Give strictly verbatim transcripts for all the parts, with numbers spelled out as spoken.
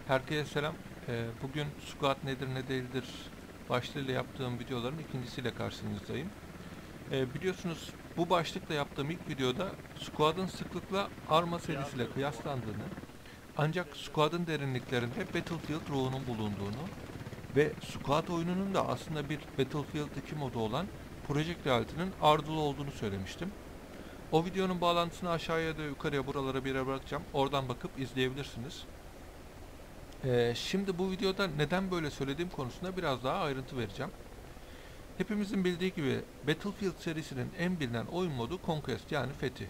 Herkese selam. Ee, Bugün squat nedir ne değildir başlığıyla yaptığım videoların ikincisiyle karşınızdayım. Ee, Biliyorsunuz bu başlıkla yaptığım ilk videoda squat'ın sıklıkla Arma serisiyle kıyaslandığını, ancak squat'ın derinliklerinde Battlefield ruhunun bulunduğunu ve squat oyununun da aslında bir Battlefield iki modu olan Project Reality'nin ardıl olduğunu söylemiştim. O videonun bağlantısını aşağıya da yukarıya buralara bir yere bırakacağım. Oradan bakıp izleyebilirsiniz. Ee, şimdi bu videoda neden böyle söylediğim konusunda biraz daha ayrıntı vereceğim. Hepimizin bildiği gibi Battlefield serisinin en bilinen oyun modu Conquest, yani Fethi.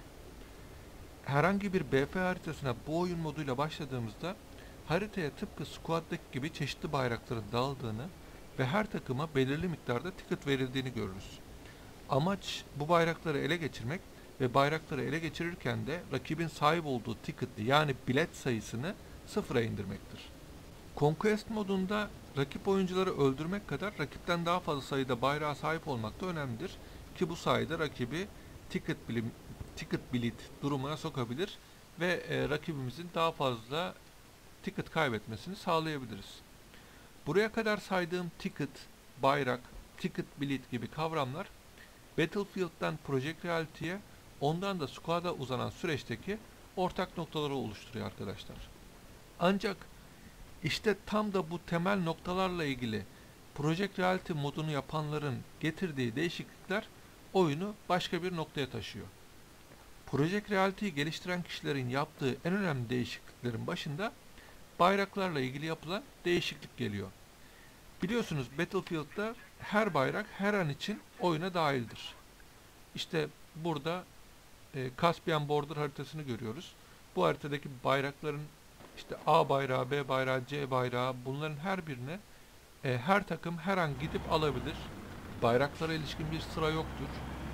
Herhangi bir B F haritasına bu oyun moduyla başladığımızda haritaya tıpkı Squad'daki gibi çeşitli bayrakların dağıldığını ve her takıma belirli miktarda ticket verildiğini görürüz. Amaç bu bayrakları ele geçirmek ve bayrakları ele geçirirken de rakibin sahip olduğu ticket'li, yani bilet sayısını sıfıra indirmektir. Conquest modunda rakip oyuncuları öldürmek kadar rakipten daha fazla sayıda bayrağa sahip olmak da önemlidir ki bu sayede rakibi ticket bilim, ticket bleed durumuna sokabilir ve e, rakibimizin daha fazla ticket kaybetmesini sağlayabiliriz. Buraya kadar saydığım ticket, bayrak, ticket bleed gibi kavramlar Battlefield'dan Project Reality'ye, ondan da Squad'a uzanan süreçteki ortak noktaları oluşturuyor arkadaşlar. Ancak İşte tam da bu temel noktalarla ilgili Project Reality modunu yapanların getirdiği değişiklikler oyunu başka bir noktaya taşıyor. Project Reality'yi geliştiren kişilerin yaptığı en önemli değişikliklerin başında bayraklarla ilgili yapılan değişiklik geliyor. Biliyorsunuz Battlefield'da her bayrak her an için oyuna dahildir. İşte burada e, Caspian Border haritasını görüyoruz. Bu haritadaki bayrakların işte A bayrağı, B bayrağı, C bayrağı, bunların her birine e, her takım her an gidip alabilir. Bayraklara ilişkin bir sıra yoktur.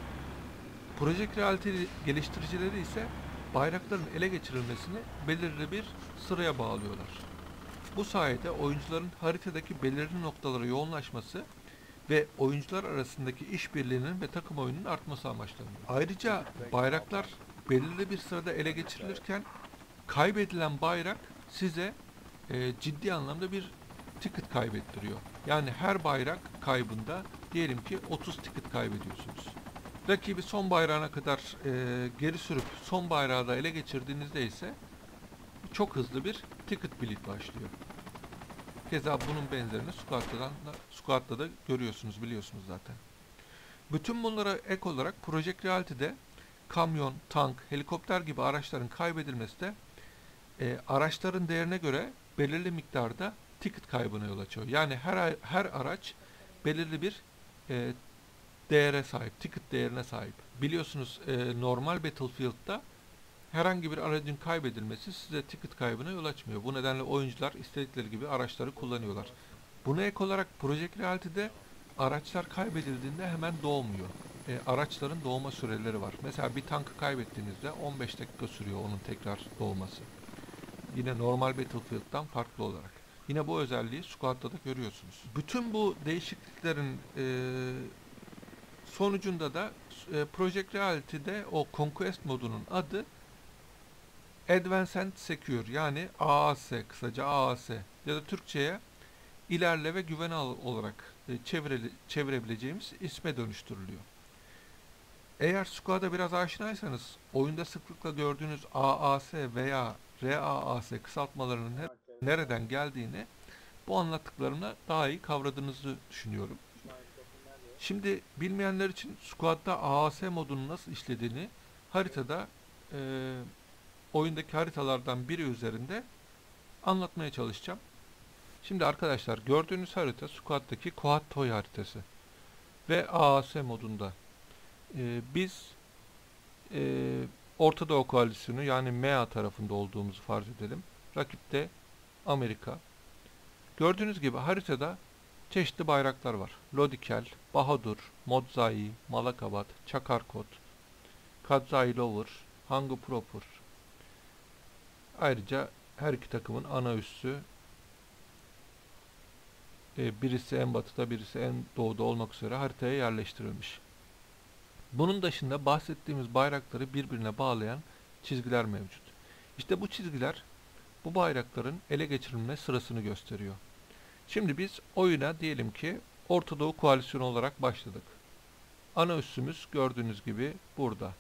Project Reality geliştiricileri ise bayrakların ele geçirilmesini belirli bir sıraya bağlıyorlar. Bu sayede oyuncuların haritadaki belirli noktalara yoğunlaşması ve oyuncular arasındaki işbirliğinin ve takım oyununun artması amaçlanıyor. Ayrıca bayraklar belirli bir sırada ele geçirilirken kaybedilen bayrak size e, ciddi anlamda bir ticket kaybettiriyor. Yani her bayrak kaybında diyelim ki otuz ticket kaybediyorsunuz. Rakibi son bayrağına kadar e, geri sürüp son bayrağı da ele geçirdiğinizde ise çok hızlı bir ticket bleed başlıyor. Keza bunun benzerini Squad'dan da, Squad'da da görüyorsunuz, biliyorsunuz zaten. Bütün bunlara ek olarak Project Reality'de kamyon, tank, helikopter gibi araçların kaybedilmesi de e, araçların değerine göre belirli miktarda ticket kaybına yol açıyor. Yani her her araç belirli bir e, değere sahip, ticket değerine sahip. Biliyorsunuz e, normal Battlefield'da herhangi bir aracın kaybedilmesi size ticket kaybına yol açmıyor. Bu nedenle oyuncular istedikleri gibi araçları kullanıyorlar. Buna ek olarak Project Reality'de araçlar kaybedildiğinde hemen doğmuyor. E, araçların doğma süreleri var. Mesela bir tankı kaybettiğinizde on beş dakika sürüyor onun tekrar doğması. Yine normal Battlefield'dan farklı olarak. Yine bu özelliği Squad'da da görüyorsunuz. Bütün bu değişikliklerin e, sonucunda da e, Project Reality'de o Conquest modunun adı Advanced Secure, yani A A S, kısaca A A S ya da Türkçe'ye ilerle ve güven al olarak e, çevreli, çevirebileceğimiz isme dönüştürülüyor. Eğer Squad'a biraz aşinaysanız oyunda sıklıkla gördüğünüz A A S veya R A A S kısaltmalarının ne- nereden geldiğini bu anlattıklarımla daha iyi kavradığınızı düşünüyorum. Şimdi bilmeyenler için Squad'da A A S modunun nasıl işlediğini haritada e, oyundaki haritalardan biri üzerinde anlatmaya çalışacağım. Şimdi arkadaşlar, gördüğünüz harita Squad'daki Kohat Toy haritası ve A A S modunda. E, biz e, Orta Doğu Koalisyonu, yani M E A tarafında olduğumuzu farz edelim. Rakip de Amerika. Gördüğünüz gibi haritada çeşitli bayraklar var. Lodikel, Bahadur, Modzai, Malakabat, Çakarkot, Kadzai Lover, Hangu Proper. Ayrıca her iki takımın ana üssü, e, birisi en batıda birisi en doğuda olmak üzere haritaya yerleştirilmiş. Bunun dışında bahsettiğimiz bayrakları birbirine bağlayan çizgiler mevcut. İşte bu çizgiler bu bayrakların ele geçirilme sırasını gösteriyor. Şimdi biz oyuna diyelim ki Orta Doğu Koalisyonu olarak başladık. Ana üssümüz gördüğünüz gibi burada.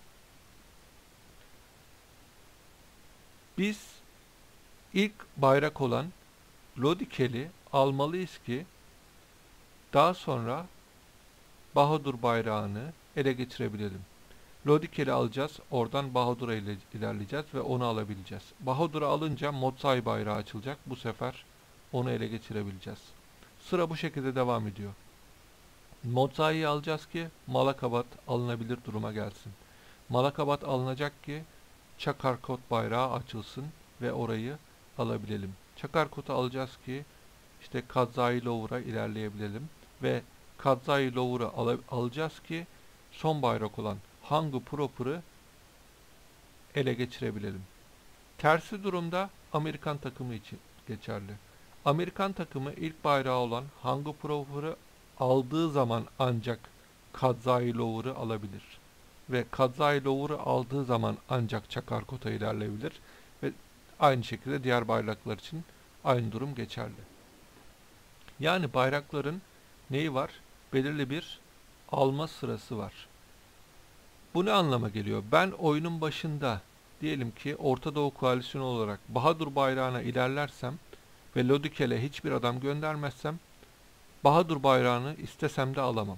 Biz ilk bayrak olan Lodikel'i almalıyız ki daha sonra Bahadur bayrağını ele geçirebilelim. Lodikel'i alacağız, oradan Bahadur'a ile ilerleyeceğiz ve onu alabileceğiz. Bahadur'u alınca Motsai bayrağı açılacak. Bu sefer onu ele geçirebileceğiz. Sıra bu şekilde devam ediyor. Motsai'yi alacağız ki Malakabat alınabilir duruma gelsin. Malakabat alınacak ki Chakarkot bayrağı açılsın ve orayı alabilelim. Chakarkot'u alacağız ki işte Kadzai Lour'a ilerleyebilelim ve Kadzai Lour'u al alacağız ki son bayrak olan Hangu Proper'ı ele geçirebilelim. Tersi durumda Amerikan takımı için geçerli. Amerikan takımı ilk bayrağı olan Hangu Proper'ı aldığı zaman ancak Kadzai Lour'u alabilir. Ve Kadzai Lour'u aldığı zaman ancak Chakarkot'a ilerleyebilir. Ve aynı şekilde diğer bayraklar için aynı durum geçerli. Yani bayrakların neyi var? Belirli bir alma sırası var. Bu ne anlama geliyor? Ben oyunun başında diyelim ki Orta Doğu Koalisyonu olarak Bahadur bayrağına ilerlersem ve Lodikel'e hiçbir adam göndermezsem Bahadur bayrağını istesem de alamam.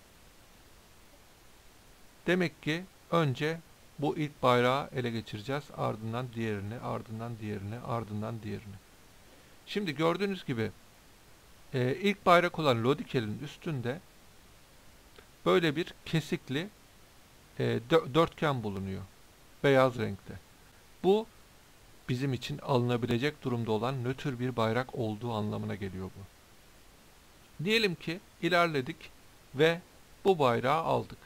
Demek ki önce bu ilk bayrağı ele geçireceğiz. Ardından diğerini, ardından diğerini, ardından diğerini. Şimdi gördüğünüz gibi e, ilk bayrak olan Lodikel'in üstünde böyle bir kesikli e, dörtgen bulunuyor. Beyaz renkte. Bu bizim için alınabilecek durumda olan nötr bir bayrak olduğu anlamına geliyor bu. Diyelim ki ilerledik ve bu bayrağı aldık.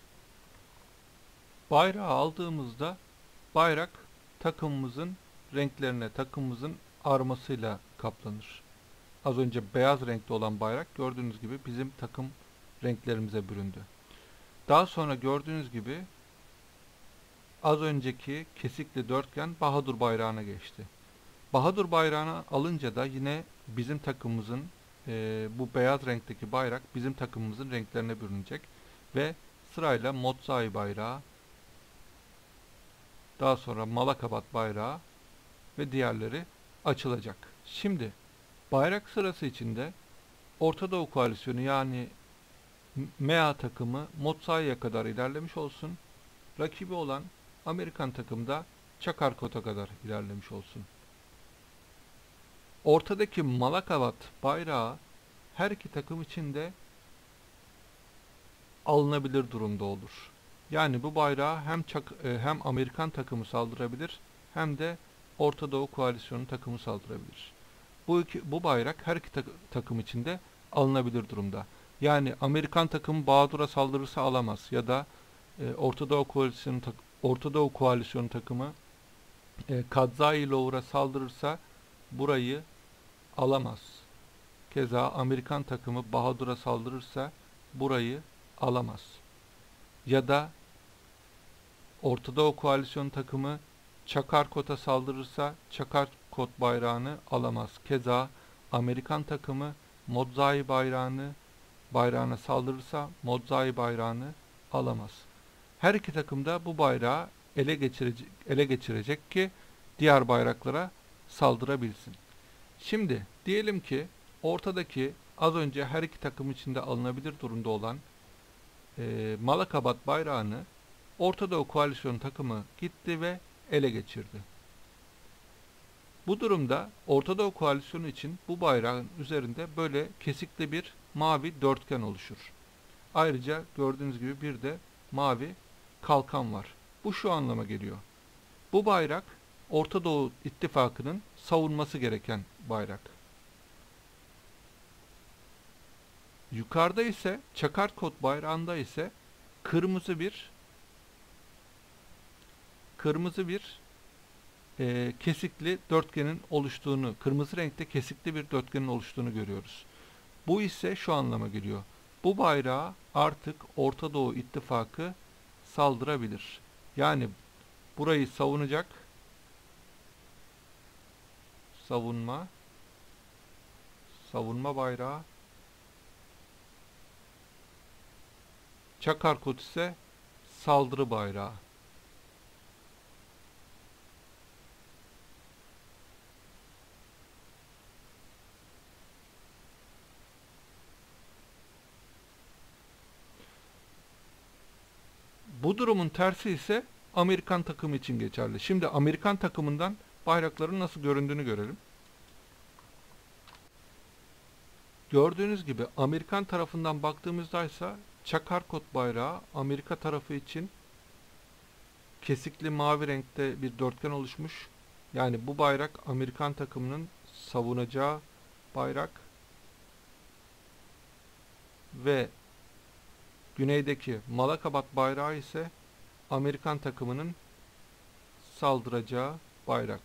Bayrağı aldığımızda bayrak takımımızın renklerine, takımımızın armasıyla kaplanır. Az önce beyaz renkte olan bayrak gördüğünüz gibi bizim takım renklerimize büründü. Daha sonra gördüğünüz gibi az önceki kesikli dörtgen Bahadur bayrağına geçti. Bahadur bayrağını alınca da yine bizim takımımızın e, bu beyaz renkteki bayrak bizim takımımızın renklerine bürünecek ve sırayla Motsai bayrağı, daha sonra Malakabat bayrağı ve diğerleri açılacak. Şimdi bayrak sırası içinde Orta Doğu Koalisyonu yani M E A takımı Motsai'ye kadar ilerlemiş olsun. Rakibi olan Amerikan takımı da Chakarkot'a kadar ilerlemiş olsun. Ortadaki Malakabat bayrağı her iki takım için de alınabilir durumda olur. Yani bu bayrağı hem Çak hem Amerikan takımı saldırabilir hem de Orta Doğu Koalisyonu takımı saldırabilir. Bu iki, bu bayrak her iki tak takım için de alınabilir durumda. Yani Amerikan takımı Bahadur'a saldırırsa alamaz ya da e, Orta Doğu Koalisyonu tak Orta Doğu Koalisyonu takımı e, Kadzai Lour'a saldırırsa burayı alamaz. Keza Amerikan takımı Bahadur'a saldırırsa burayı alamaz. Ya da Orta Doğu Koalisyonu takımı Chakarkot'a saldırırsa Chakarkot bayrağını alamaz. Keza Amerikan takımı Motsai bayrağını bayrağına saldırırsa Motsai bayrağını alamaz. Her iki takım da bu bayrağı ele geçirecek, ele geçirecek ki diğer bayraklara saldırabilsin. Şimdi diyelim ki ortadaki az önce her iki takım içinde alınabilir durumda olan e, Malakabat bayrağını Orta Doğu Koalisyon takımı gitti ve ele geçirdi. Bu durumda Orta Doğu Koalisyonu için bu bayrağın üzerinde böyle kesikli bir mavi dörtgen oluşur. Ayrıca gördüğünüz gibi bir de mavi kalkan var. Bu şu anlama geliyor. Bu bayrak Orta Doğu İttifakı'nın savunması gereken bayrak. Yukarıda ise Chakarkot bayrağında ise kırmızı bir kırmızı bir e, kesikli dörtgenin oluştuğunu, kırmızı renkte kesikli bir dörtgenin oluştuğunu görüyoruz. Bu ise şu anlama geliyor. Bu bayrağa artık Orta Doğu İttifakı saldırabilir. Yani burayı savunacak savunma, savunma bayrağı. Çakar kod ise saldırı bayrağı. Bu durumun tersi ise Amerikan takımı için geçerli. Şimdi Amerikan takımından bayrakların nasıl göründüğünü görelim. Gördüğünüz gibi Amerikan tarafından baktığımızda ise çakar kod bayrağı Amerika tarafı için kesikli mavi renkte bir dörtgen oluşmuş. Yani bu bayrak Amerikan takımının savunacağı bayrak ve güneydeki Malakabat bayrağı ise Amerikan takımının saldıracağı bayrak.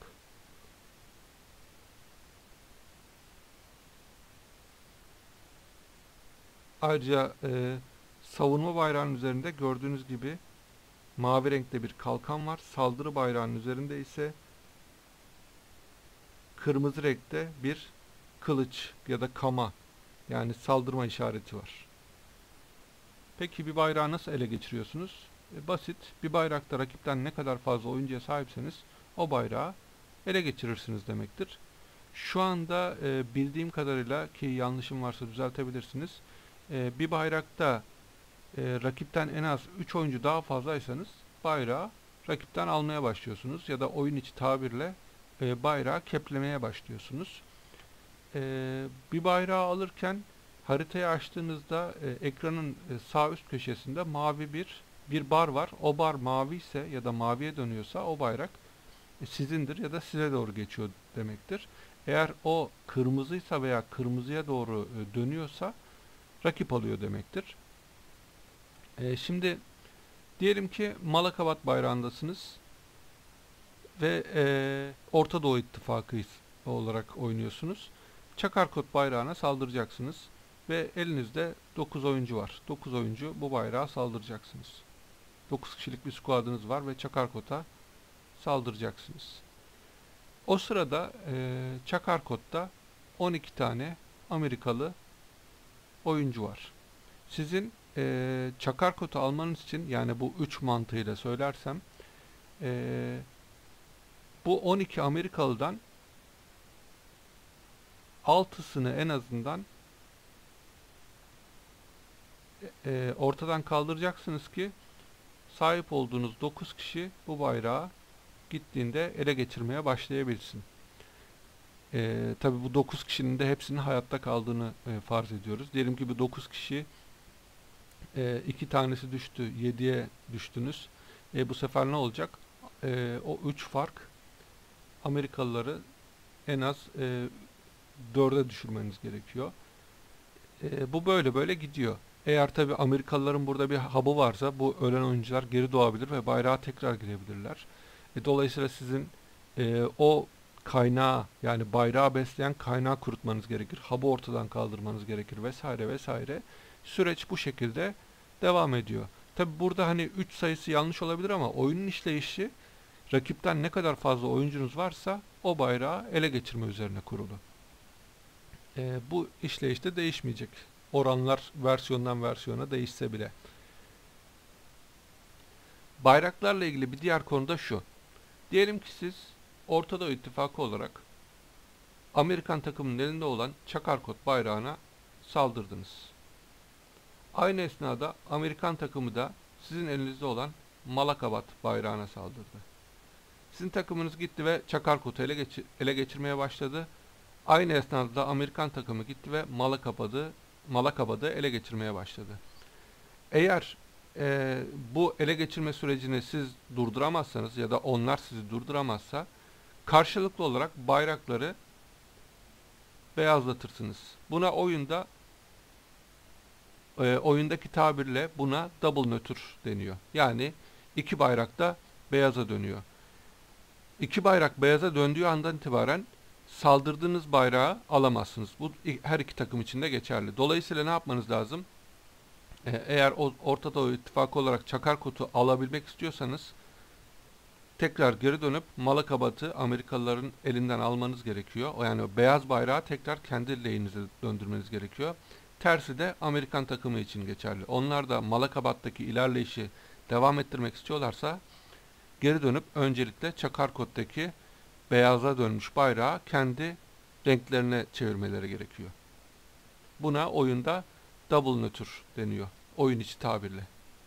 Ayrıca e, savunma bayrağının üzerinde gördüğünüz gibi mavi renkte bir kalkan var. Saldırı bayrağının üzerinde ise kırmızı renkte bir kılıç ya da kama, yani saldırma işareti var. Peki bir bayrağı nasıl ele geçiriyorsunuz? E, basit. Bir bayrakta rakipten ne kadar fazla oyuncuya sahipseniz o bayrağı ele geçirirsiniz demektir. Şu anda e, bildiğim kadarıyla, ki yanlışım varsa düzeltebilirsiniz, e, bir bayrakta e, rakipten en az üç oyuncu daha fazlaysanız bayrağı rakipten almaya başlıyorsunuz ya da oyun içi tabirle e, bayrağı keplemeye başlıyorsunuz. E, bir bayrağı alırken haritayı açtığınızda e, ekranın e, sağ üst köşesinde mavi bir bir bar var. O bar mavi ise ya da maviye dönüyorsa o bayrak e, sizindir ya da size doğru geçiyor demektir. Eğer o kırmızıysa veya kırmızıya doğru e, dönüyorsa rakip alıyor demektir. E, şimdi diyelim ki Malakabat bayrağındasınız ve e, Orta Doğu İttifakı olarak oynuyorsunuz. Çakarkot bayrağına saldıracaksınız ve elinizde dokuz oyuncu var. dokuz oyuncu bu bayrağa saldıracaksınız. dokuz kişilik bir squadınız var ve Çakarkot'a saldıracaksınız. O sırada e, Çakarkot'ta on iki tane Amerikalı oyuncu var. Sizin e, Çakarkot'u almanız için, yani bu üç mantığıyla söylersem, e, bu on iki Amerikalı'dan altısını en azından e, ortadan kaldıracaksınız ki sahip olduğunuz dokuz kişi bu bayrağı gittiğinde ele geçirmeye başlayabilsin. E, tabi bu dokuz kişinin de hepsinin hayatta kaldığını e, farz ediyoruz. Diyelim ki bu dokuz kişi e, iki tanesi düştü, yediye düştünüz. E, bu sefer ne olacak? E, o üç fark Amerikalıları en az e, dörde düşürmeniz gerekiyor. E, bu böyle böyle gidiyor. Eğer tabi Amerikalıların burada bir hub'ı varsa bu ölen oyuncular geri doğabilir ve bayrağa tekrar girebilirler. E, dolayısıyla sizin e, o kaynağı, yani bayrağı besleyen kaynağı kurutmanız gerekir. Hub'ı ortadan kaldırmanız gerekir vesaire vesaire. Süreç bu şekilde devam ediyor. Tabi burada hani üç sayısı yanlış olabilir ama oyunun işleyişi rakipten ne kadar fazla oyuncunuz varsa o bayrağı ele geçirme üzerine kurulu. E, bu işleyişte değişmeyecek. Oranlar versiyondan versiyona değişse bile. Bayraklarla ilgili bir diğer konu da şu. Diyelim ki siz Orta Doğu İttifakı olarak Amerikan takımının elinde olan Çakarkot bayrağına saldırdınız. Aynı esnada Amerikan takımı da sizin elinizde olan Malakabat bayrağına saldırdı. Sizin takımınız gitti ve Çakarkot'u ele, geçir ele geçirmeye başladı. Aynı esnada Amerikan takımı gitti ve Malakabad'ı Malakabad'ı ele geçirmeye başladı. Eğer e, bu ele geçirme sürecini siz durduramazsanız ya da onlar sizi durduramazsa karşılıklı olarak bayrakları beyazlatırsınız. Buna oyunda e, oyundaki tabirle buna double nötr deniyor. Yani iki bayrak da beyaza dönüyor. İki bayrak beyaza döndüğü andan itibaren saldırdığınız bayrağı alamazsınız. Bu her iki takım için de geçerli. Dolayısıyla ne yapmanız lazım? Ee, eğer o Orta Doğu İttifakı olarak Çakarkot'u alabilmek istiyorsanız tekrar geri dönüp Malakabat'ı Amerikalıların elinden almanız gerekiyor. O yani o beyaz bayrağı tekrar kendi lehinize döndürmeniz gerekiyor. Tersi de Amerikan takımı için geçerli. Onlar da Malakabat'taki ilerleyişi devam ettirmek istiyorlarsa geri dönüp öncelikle Çakarkot'taki beyaza dönmüş bayrağı kendi renklerine çevirmeleri gerekiyor. Buna oyunda double nötr deniyor. Oyun içi tabirle.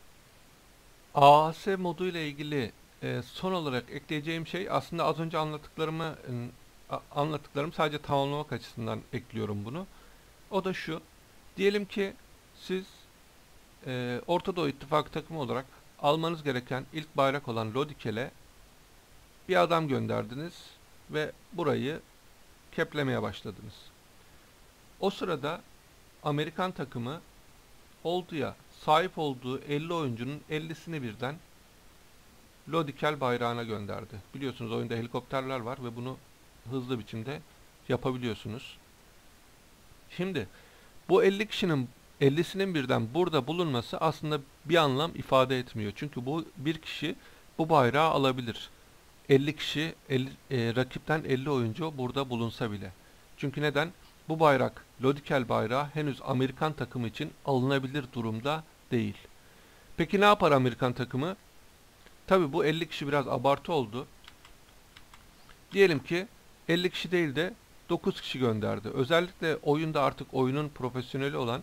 A A S modu ile ilgili e, son olarak ekleyeceğim şey aslında az önce anlattıklarımı e, anlattıklarım sadece tamamlamak açısından ekliyorum bunu. O da şu. Diyelim ki siz e, Orta Doğu İttifakı takımı olarak almanız gereken ilk bayrak olan Lodikel'e bir adam gönderdiniz ve burayı keplemeye başladınız. O sırada Amerikan takımı oldu ya, sahip olduğu elli oyuncunun ellisini birden Lodikel bayrağına gönderdi. Biliyorsunuz oyunda helikopterler var ve bunu hızlı biçimde yapabiliyorsunuz. Şimdi bu elli kişinin ellisinin birden burada bulunması aslında bir anlam ifade etmiyor. Çünkü bu bir kişi bu bayrağı alabilir. elli kişi elli, e, rakipten elli oyuncu burada bulunsa bile. Çünkü neden? Bu bayrak, Lodikel bayrağı henüz Amerikan takımı için alınabilir durumda değil. Peki ne yapar Amerikan takımı? Tabi bu elli kişi biraz abartı oldu. Diyelim ki elli kişi değil de dokuz kişi gönderdi. Özellikle oyunda artık oyunun profesyoneli olan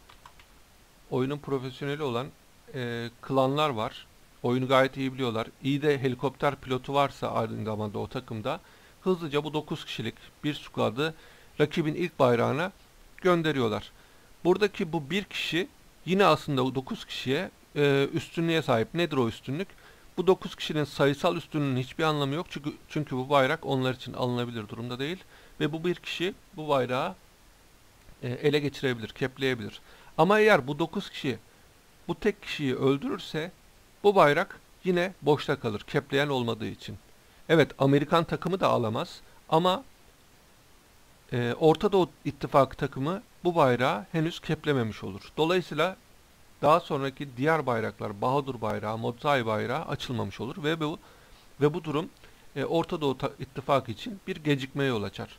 oyunun profesyoneli olan e, klanlar var. Oyunu gayet iyi biliyorlar. İyi de helikopter pilotu varsa aynı zamanda o takımda hızlıca bu dokuz kişilik bir squad'ı rakibin ilk bayrağına gönderiyorlar. Buradaki bu bir kişi yine aslında dokuz kişiye e, üstünlüğe sahip. Nedir o üstünlük? Bu dokuz kişinin sayısal üstünlüğünün hiçbir anlamı yok. Çünkü çünkü bu bayrak onlar için alınabilir durumda değil ve bu bir kişi bu bayrağı e, ele geçirebilir, kepleyebilir. Ama eğer bu dokuz kişi bu tek kişiyi öldürürse bu bayrak yine boşta kalır, kepleyen olmadığı için. Evet, Amerikan takımı da alamaz ama e, Orta Doğu İttifakı takımı bu bayrağı henüz keplememiş olur. Dolayısıyla daha sonraki diğer bayraklar, Bahadur bayrağı, Modzai bayrağı açılmamış olur ve bu ve bu durum e, Orta Doğu İttifakı için bir gecikmeye yol açar.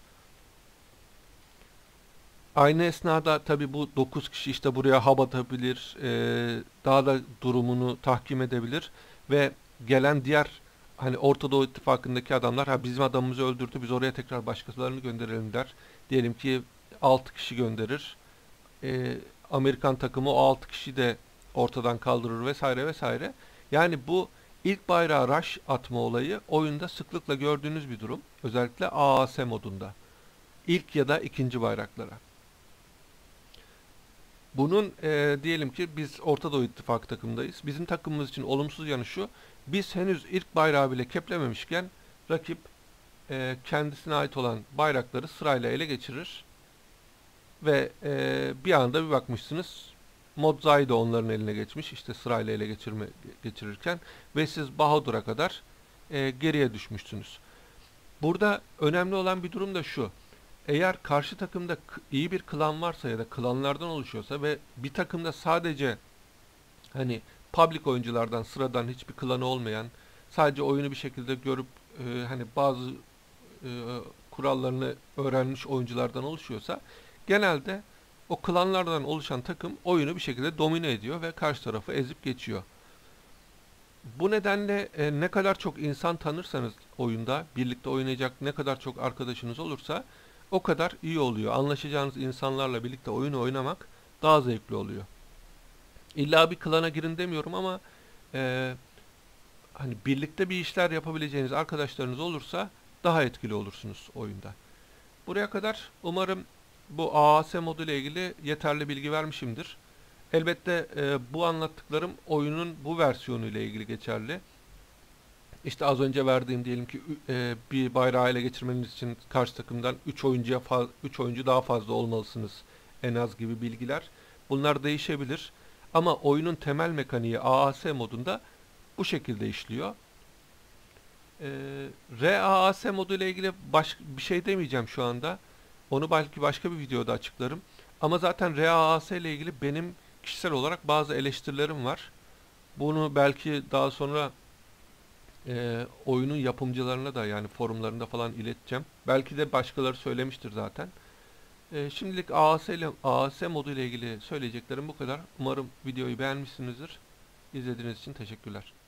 Aynı esnada tabi bu dokuz kişi işte buraya hap atabilir, e, daha da durumunu tahkim edebilir ve gelen diğer hani Orta Doğu İttifakı'ndaki adamlar ha bizim adamımızı öldürdü biz oraya tekrar başkalarını gönderelim der. Diyelim ki altı kişi gönderir. E, Amerikan takımı o altı kişi de ortadan kaldırır vesaire vesaire. Yani bu ilk bayrağı rush atma olayı oyunda sıklıkla gördüğünüz bir durum. Özellikle A A S modunda. İlk ya da ikinci bayraklara. Bunun e, diyelim ki biz Orta Doğu İttifakı takımındayız. Bizim takımımız için olumsuz yanı şu. Biz henüz ilk bayrağı bile keplememişken rakip e, kendisine ait olan bayrakları sırayla ele geçirir. Ve e, bir anda bir bakmışsınız Modzai de onların eline geçmiş. İşte sırayla ele geçirme, geçirirken ve siz Bahadur'a kadar e, geriye düşmüşsünüz. Burada önemli olan bir durum da şu. Eğer karşı takımda iyi bir klan varsa ya da klanlardan oluşuyorsa ve bir takımda sadece hani public oyunculardan sıradan hiçbir klanı olmayan sadece oyunu bir şekilde görüp e, hani bazı e, kurallarını öğrenmiş oyunculardan oluşuyorsa genelde o klanlardan oluşan takım oyunu bir şekilde domine ediyor ve karşı tarafı ezip geçiyor. Bu nedenle e, ne kadar çok insan tanırsanız oyunda birlikte oynayacak ne kadar çok arkadaşınız olursa o kadar iyi oluyor. Anlaşacağınız insanlarla birlikte oyunu oynamak daha zevkli oluyor. İlla bir klana girin demiyorum ama e, hani birlikte bir işler yapabileceğiniz arkadaşlarınız olursa daha etkili olursunuz oyunda. Buraya kadar umarım bu A A S modu ile ilgili yeterli bilgi vermişimdir. Elbette e, bu anlattıklarım oyunun bu versiyonu ile ilgili geçerli. İşte az önce verdiğim diyelim ki e, bir bayrağı ele geçirmeniz için karşı takımdan üç oyuncuya üç oyuncu daha fazla olmalısınız en az gibi bilgiler. Bunlar değişebilir. Ama oyunun temel mekaniği A A S modunda bu şekilde işliyor. E, R A A S modu ile ilgili baş, bir şey demeyeceğim şu anda. Onu belki başka bir videoda açıklarım. Ama zaten R A A S ile ilgili benim kişisel olarak bazı eleştirilerim var. Bunu belki daha sonra e, oyunun yapımcılarına da, yani forumlarında falan ileteceğim. Belki de başkaları söylemiştir zaten. E, şimdilik A A S ile A A S modu ile ilgili söyleyeceklerim bu kadar. Umarım videoyu beğenmişsinizdir. İzlediğiniz için teşekkürler.